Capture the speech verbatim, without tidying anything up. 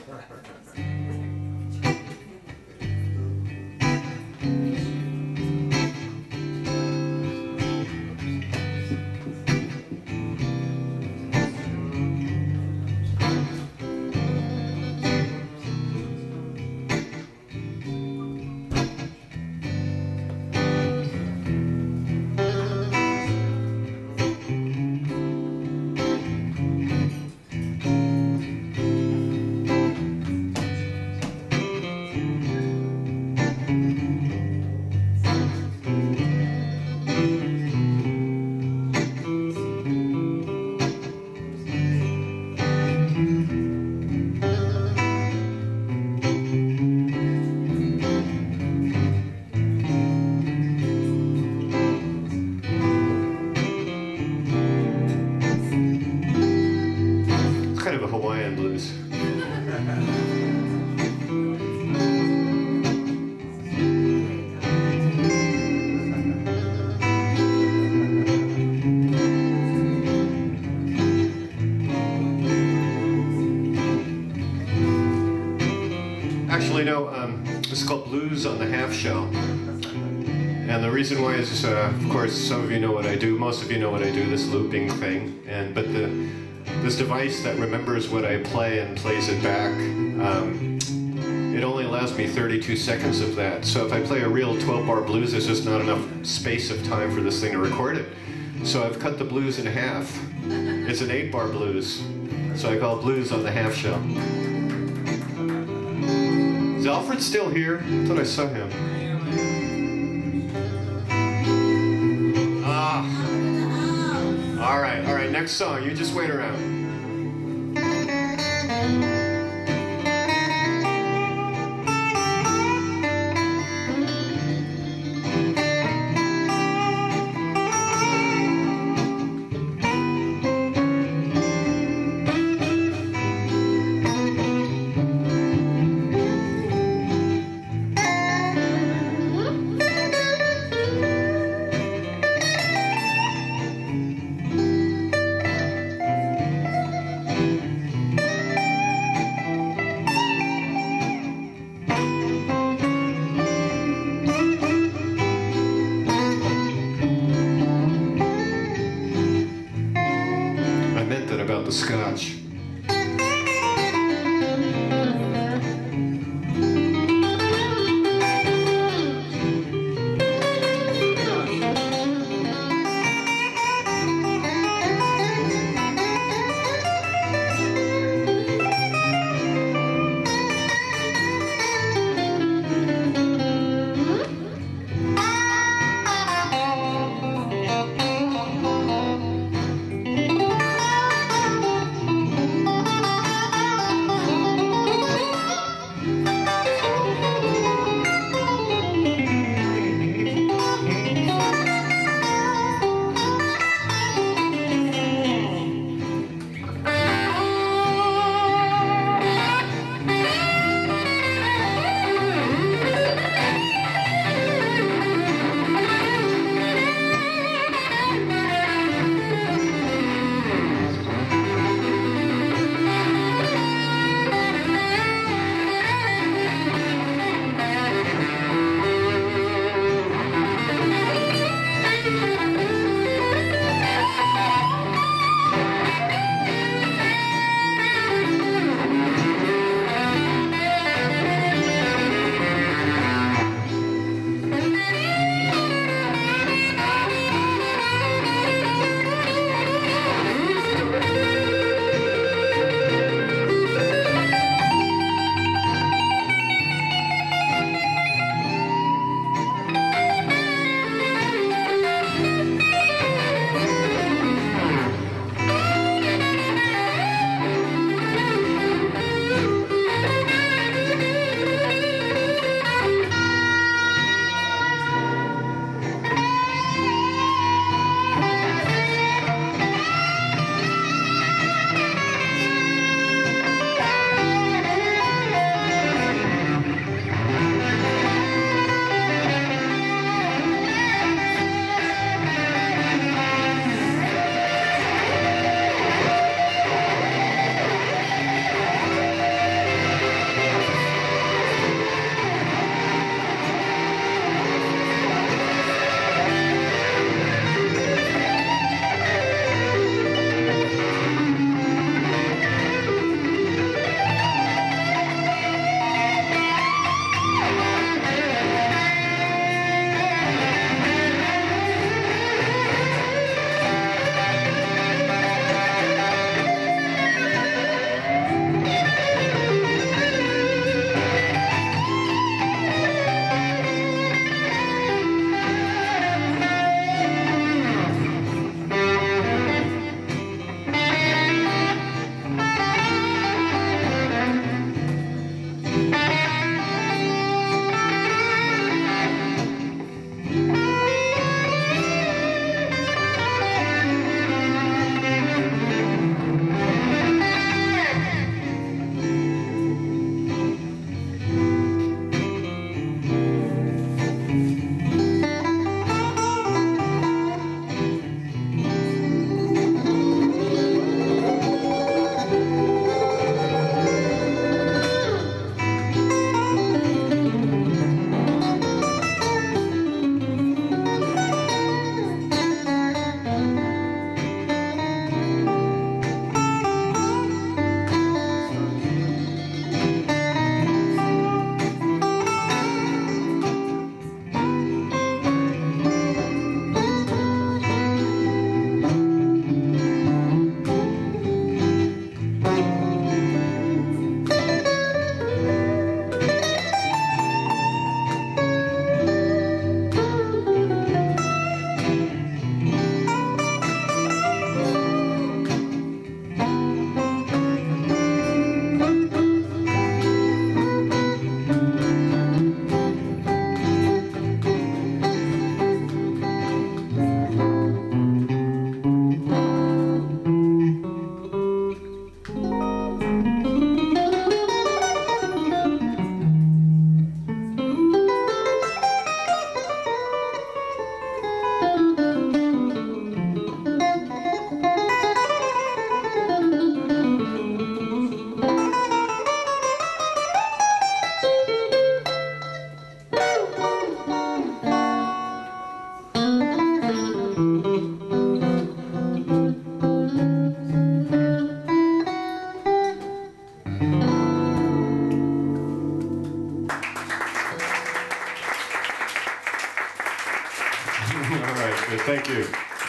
Hawaiian blues. Actually, no, um, it's called Blues on the Half Shell. And the reason why is, uh, of course, some of you know what I do, most of you know what I do, this looping thing. And but the this device that remembers what I play and plays it back, um, it only allows me thirty-two seconds of that. So if I play a real twelve bar blues, there's just not enough space of time for this thing to record it. So I've cut the blues in half. It's an eight bar blues. So I call it Blues on the Half Shell. Is Alfred still here? I thought I saw him. Ah. All right, all right, next song. You just wait around.